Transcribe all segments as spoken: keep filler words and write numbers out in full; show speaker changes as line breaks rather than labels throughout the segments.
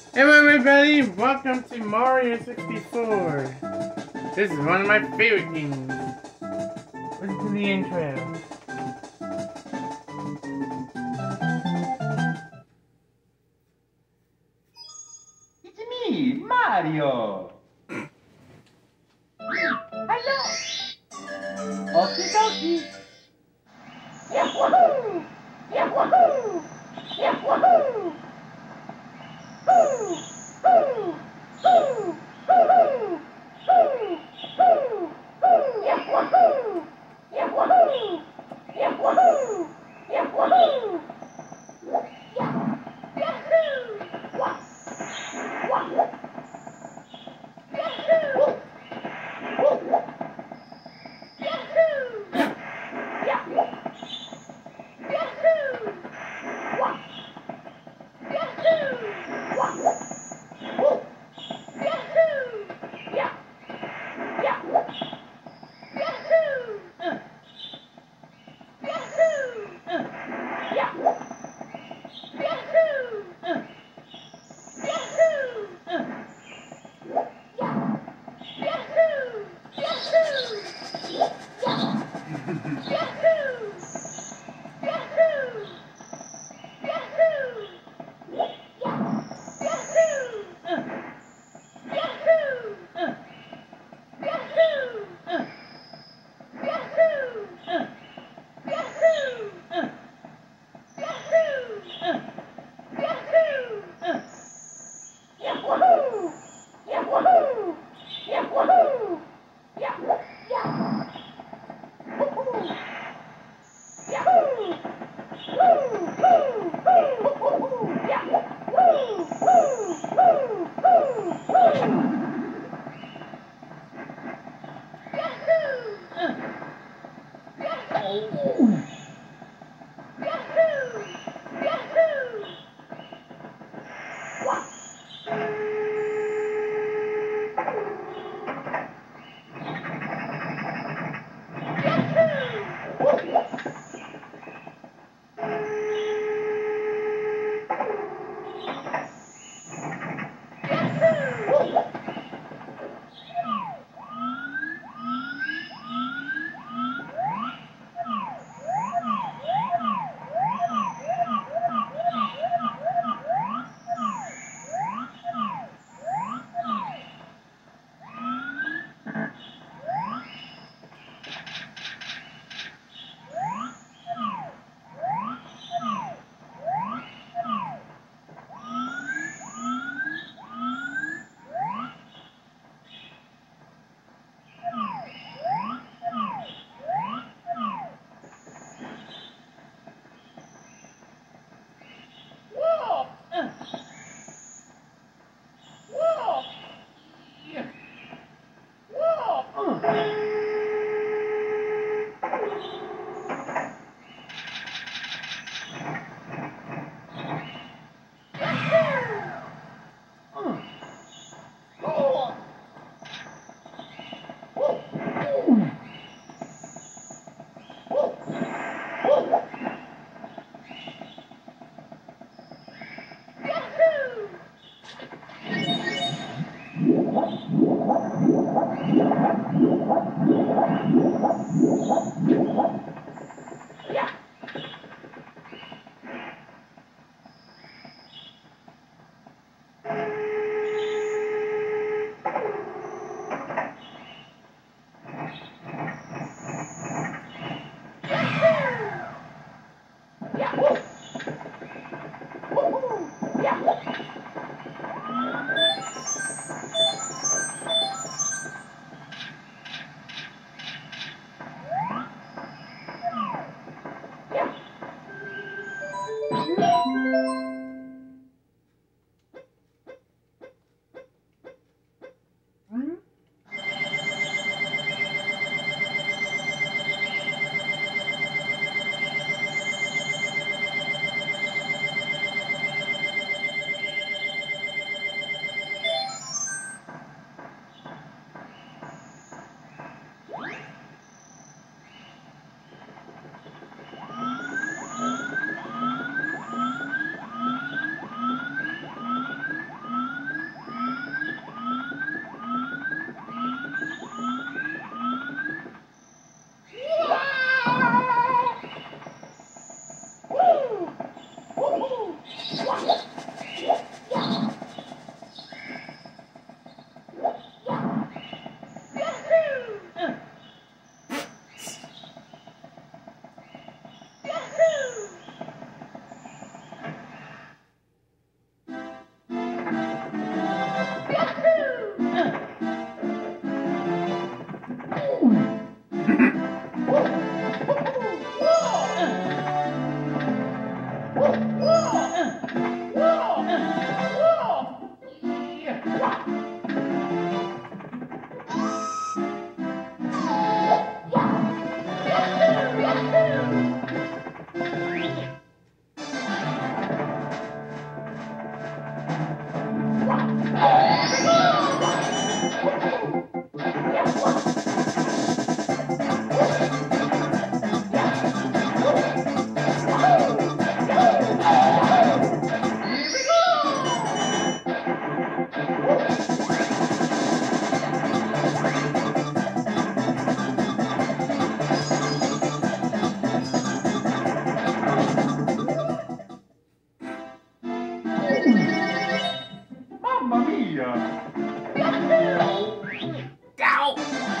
Hello everybody, welcome to Mario sixty-four. This is one of my favorite games. Listen to the intro.
It's me, Mario. Hello. Okie dokie. Yahoo! Yahoo! Yahoo! Hoo! Hoo! Hoo! Hoo! Hoo! Hoo! Hoo! Yahoo! Yahoo! Yahoo! Yahoo! Yahoo! Wah! Wah! Yahoo! Woo! Yahoo! Yahoo! Yahoo! Wah! Yahoo! Wah! Woo! Yahoo! Yeah! Yeah! Yahoo! Uh. Yahoo! Uh. Yeah! Yahoo! Uh. Yahoo! Uh. Yeah! Yahoo! Yahoo! Yeah! Yahoo! Yahoo! Yahoo! Yeah! Yahoo! Uh. Yahoo! Uh. Yahoo! Uh. Yahoo! Uh. Yahoo! Uh. Yahoo! Uh. Yahoo! Uh. Yahoo! Yahoo! Yahoo! Yeah! Yeah! Woo-hoo! Yahoo! Woo! Woo! Woo! Woo-hoo! Yeah! Woo! Woo! Woo! Woo! Woo! Yahoo! Uh. Yahoo! Yahoo! Yahoo! Wah! Yahoo! Woo! Yahoo! Whoa! Uh. Whoa! Yeah. Whoa! Uh. Uh. Oh. Woo! Ooh. Woo! Woo! Yahoo! Yeah! Yahoo! Yeah! Woo! Woo-hoo! Yeah!
mia!
Ow!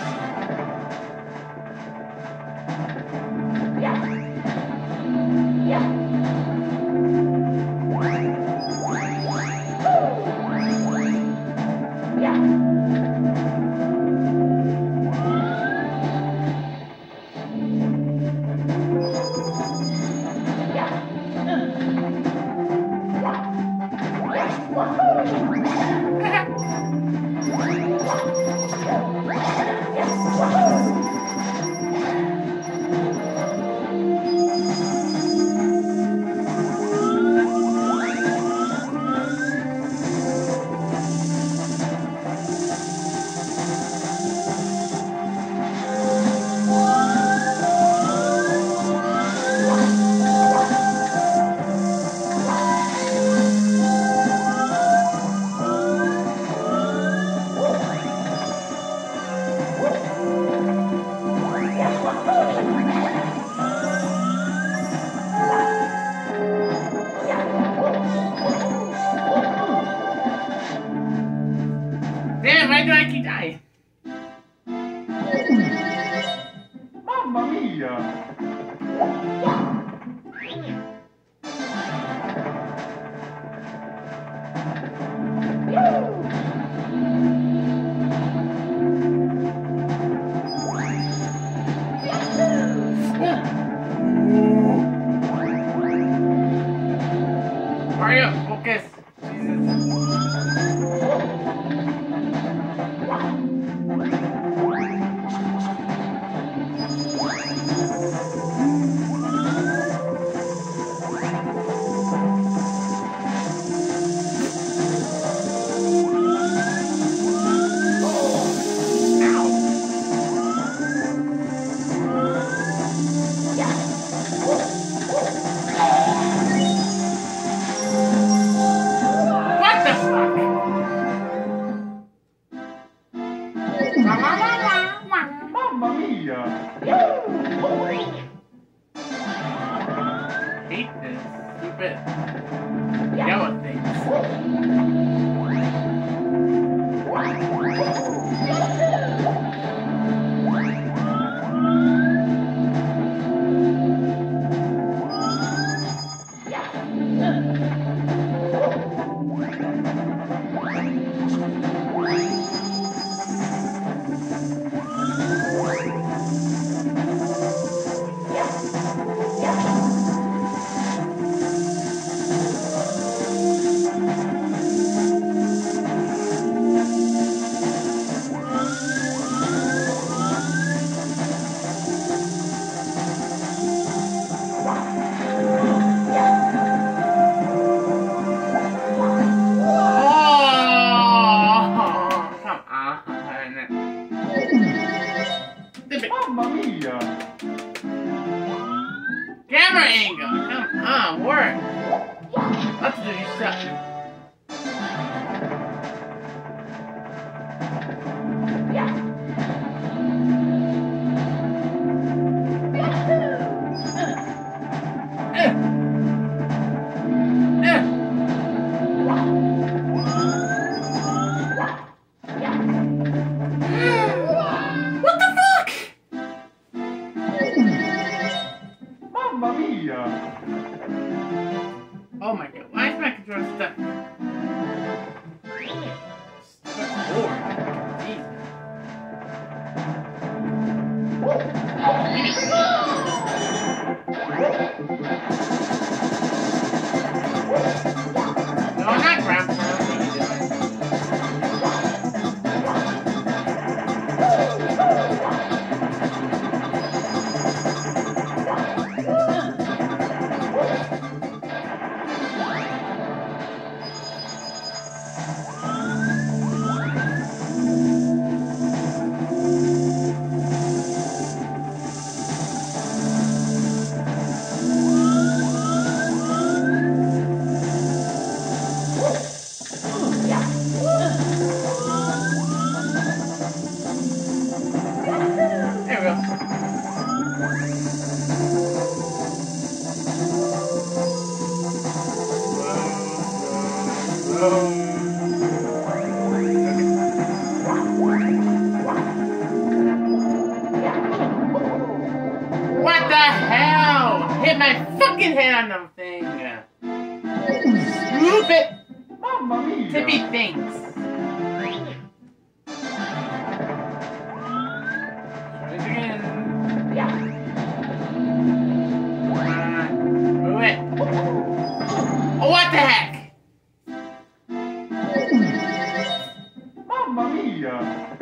Damn, why do I keep dying?
Mamma mia!
Mario, focus. Jesus.
Mamma mia!
Hate this stupid yellow things.
Mamma mia!
Camera angle! Come on, work! Let's do your stuff.
Mamma mia!
Oh my god, why is my controller stuck? Stuck forward. Jesus. No, not Grandpa. What are you doing? There we go. can hit on the thing. Stupid
Mamma mia!
tippy things. Try it again. Come on. Move it. Oh, what the heck?
Mamma mia!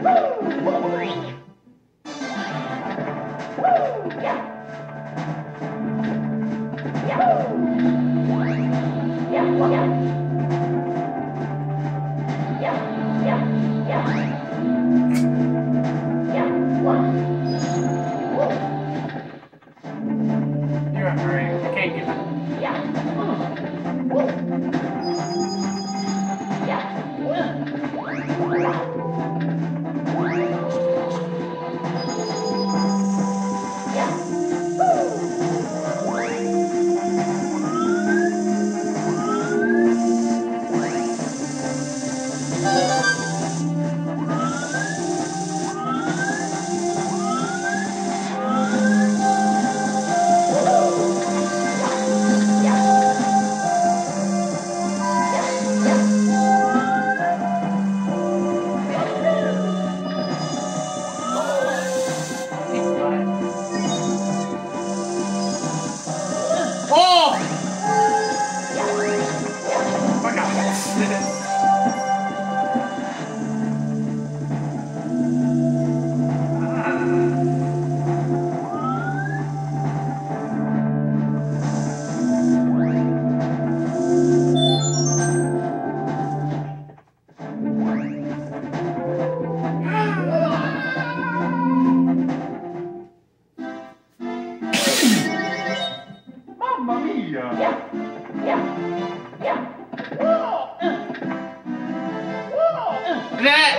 You're alright. I can't give up.
Mamma mia!
That.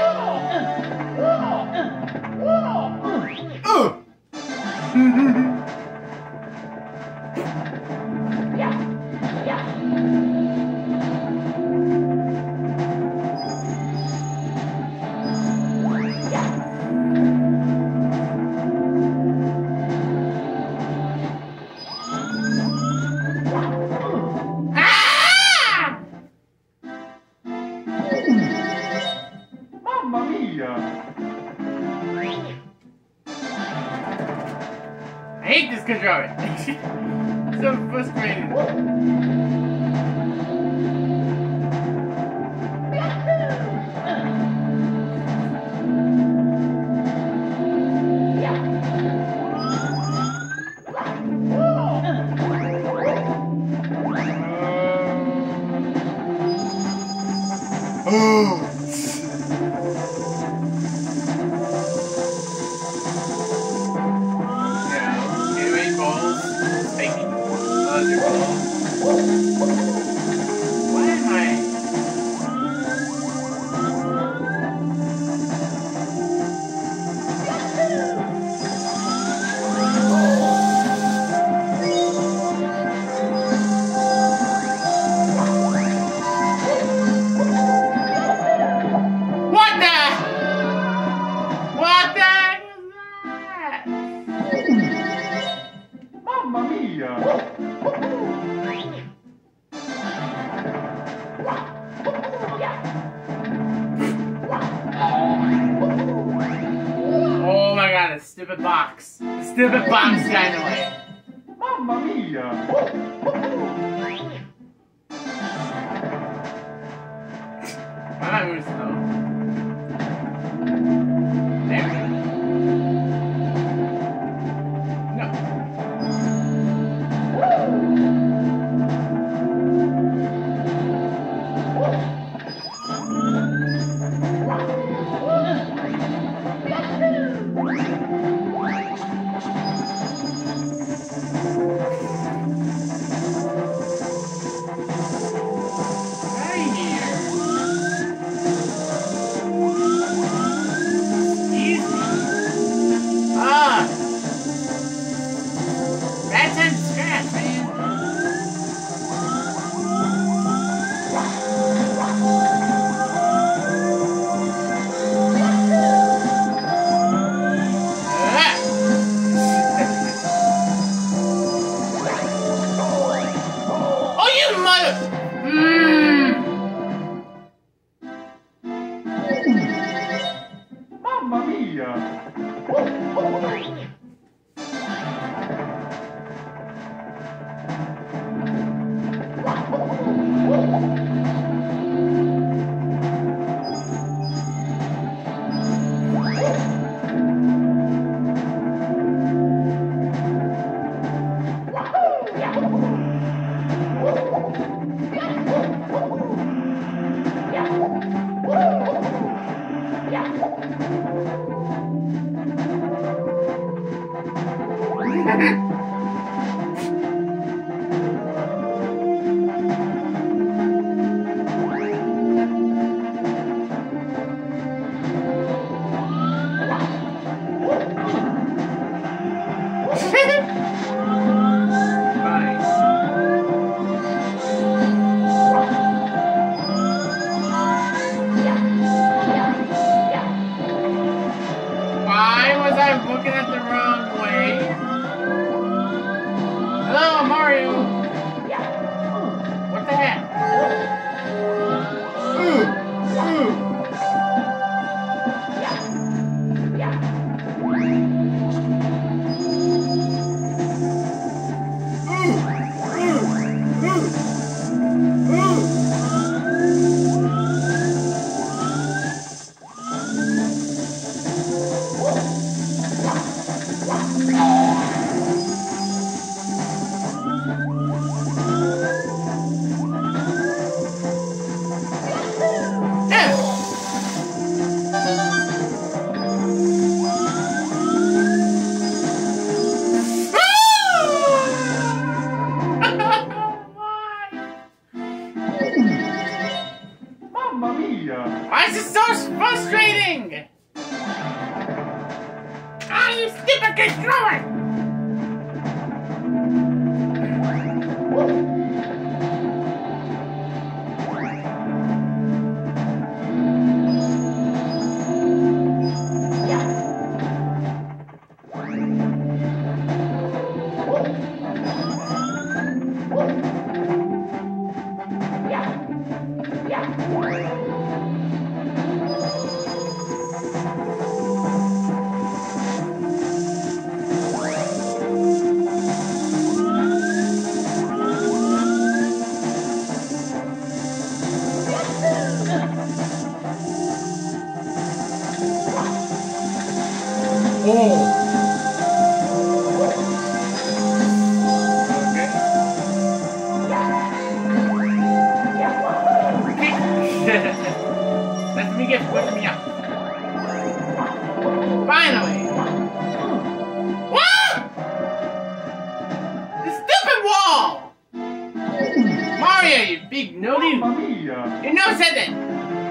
Mamma mia!
I hate this controller. So frustrating. Oh. Yeah, anyway, balls. Taking other balls. Why am I? What the? What the heck is that?
Mamma mia!
Oh my god, the stupid box. The stupid box got in the way.
Mamma mia!
Why not move slow? There we go. No. Right here.
mia!
Why was I looking at the wrong way? Hello, Mario! What the heck? Ooh! Ooh!
Mamma mia!
Why is this so frustrating? Ah, you stupid controller! Let me get push me up. Finally! What? The stupid wall! Mario, you big naughty!
Mamma mia!
Your nose said that!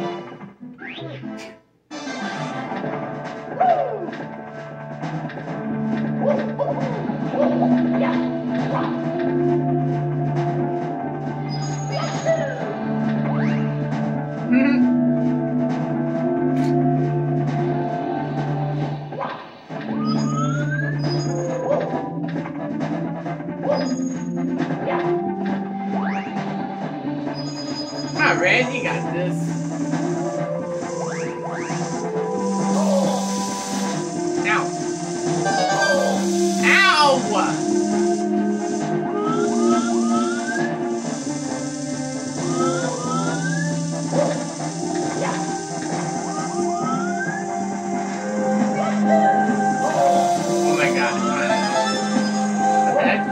Alright, Red, you got this. Ow. Ow! Oh my god. What the heck?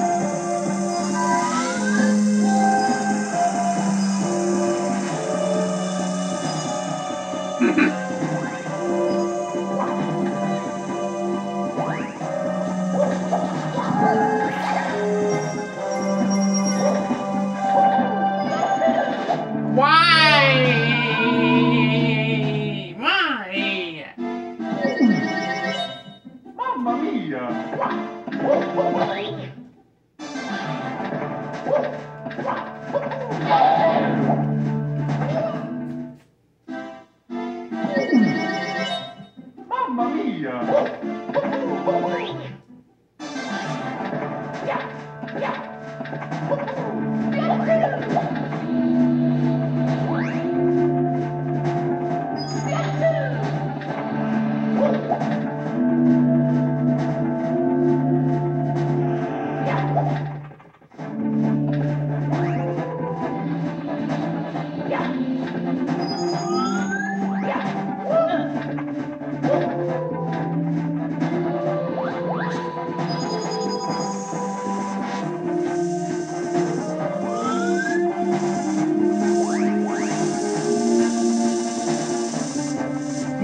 Why? Why?
Mamma mia! Mamma mia!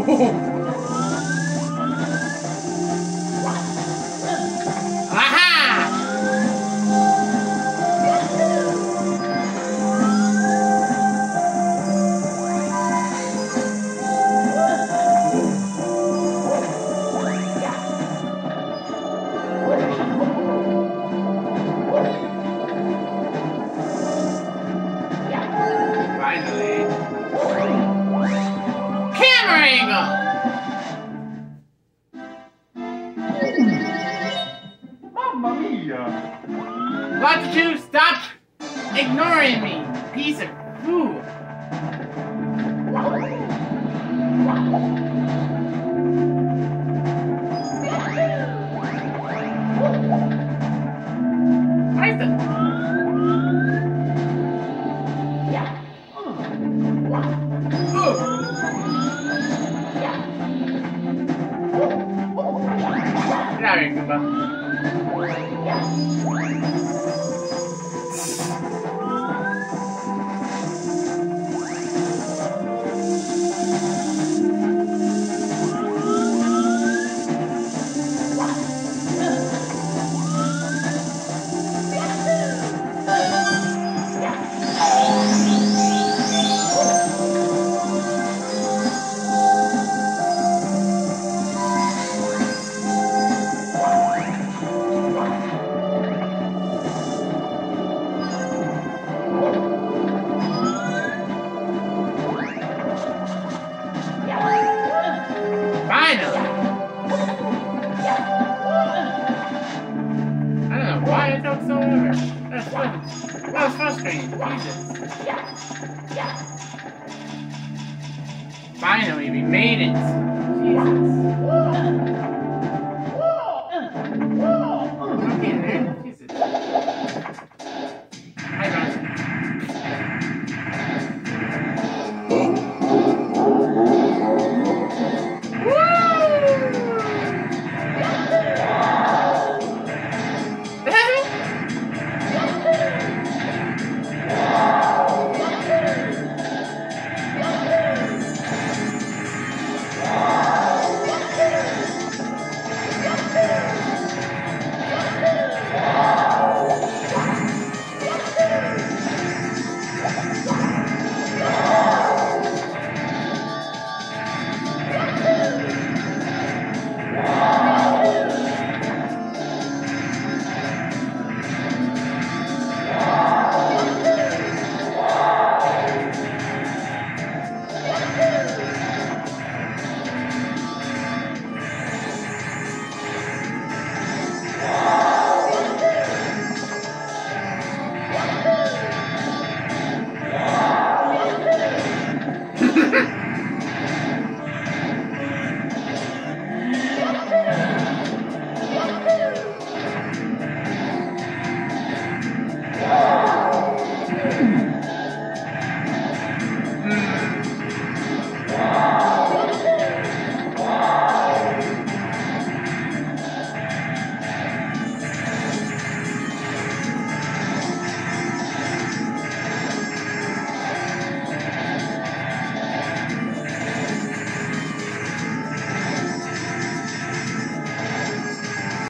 Mamma mia!
Latitud, stop ignoring me, piece of food. Where's the... Get out of here, Goomba. That was frustrating. Jesus. Finally, we made it. Jesus.